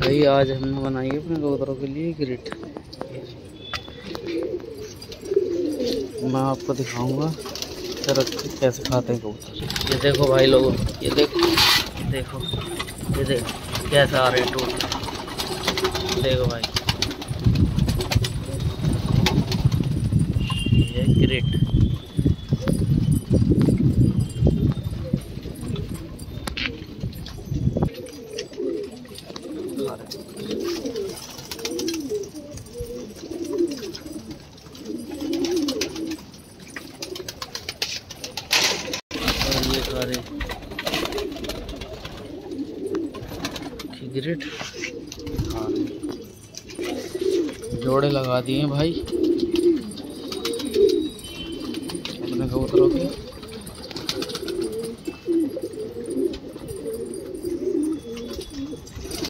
भाई आज हमने बनाई है अपने कबूतरों के लिए ग्रिट। मैं आपको दिखाऊंगा रख के कैसे खाते हैं कबूतर। ये देखो भाई लोगों, ये देखो देखो ये देखो कैसे आ रहे टूट। देखो भाई ये ग्रिट। ये सारे ग्रिट जोड़े लगा दिए भाई अपने कबूतरों के।